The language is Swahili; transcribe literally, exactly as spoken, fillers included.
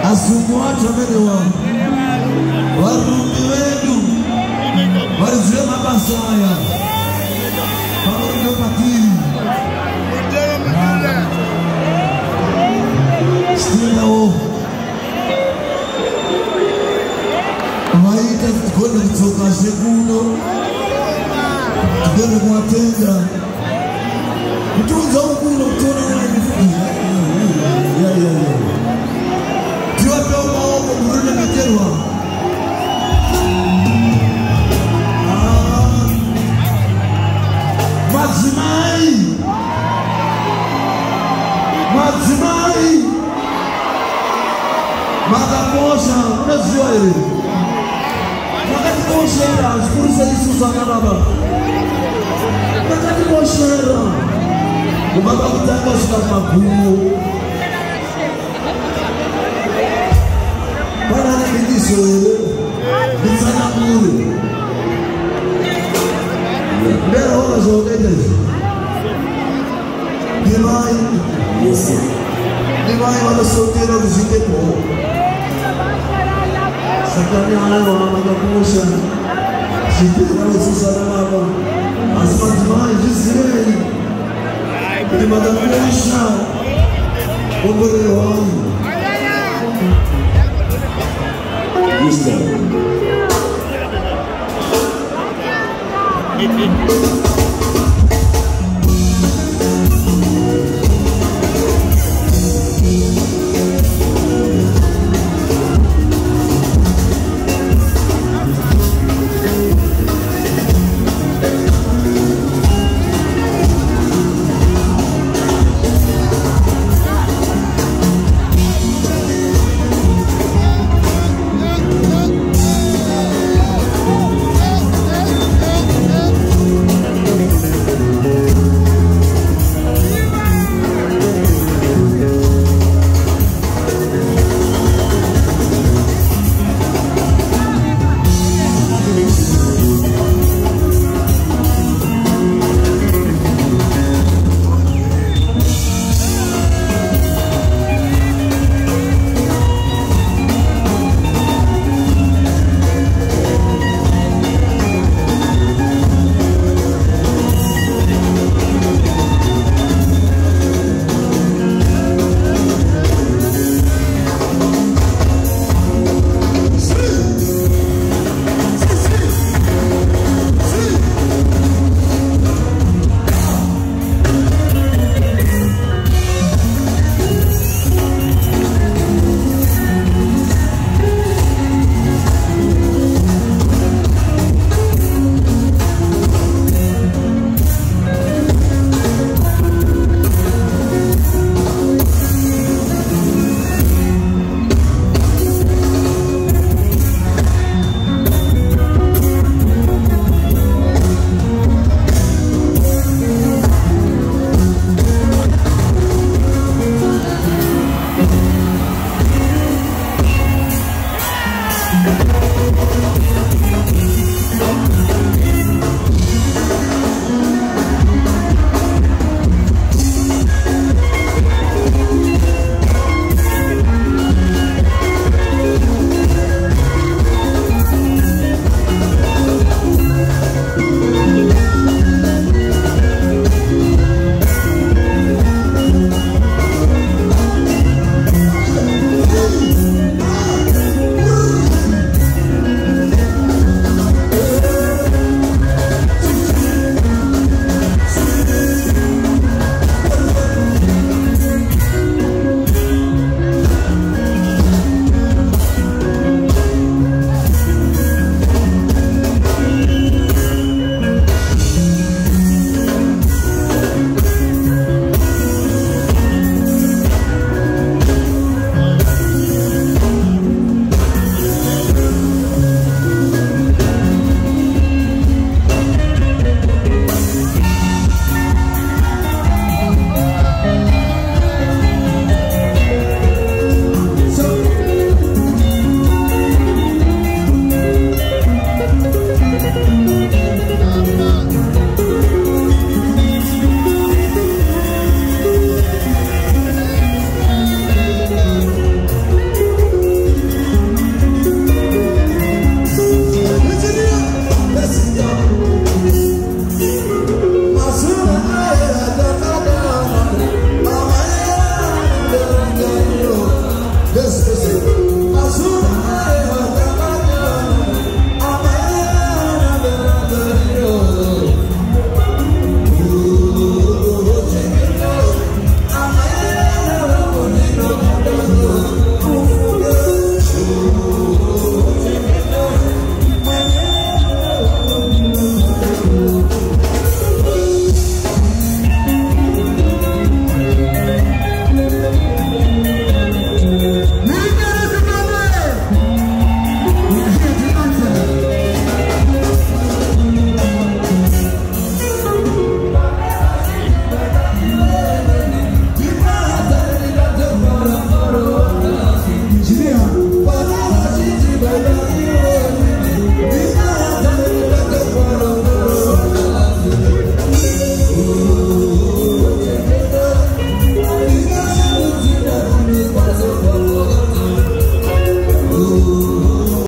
Asumuacha mbele wao. Warumi wetu. Walizwe mabasa haya. Paulo Patiri. Stila o. Maita kwenda kutoka Segundo. Tugende kuwatenda. Mtunza ukuno kutona wanajifunza. Ya ya ya. Tiwa pia maogo muruna meterwa. Mazimai. Mazimai. Madaposha, unajua ile. Madaposha era, sikuruza Yesu zangaraba. Madaposha era. Ubaba kutaka shika magumu. Bana ni ndiso ile. Nitsana mure. Mbele hola zote. Divai. Yes. Divai wala solteiro visite po. Sakani haya wanamakusha. Sitira usisana baba. Asma divai jisirei. Ni madakusha. Obore wangu. Leicester.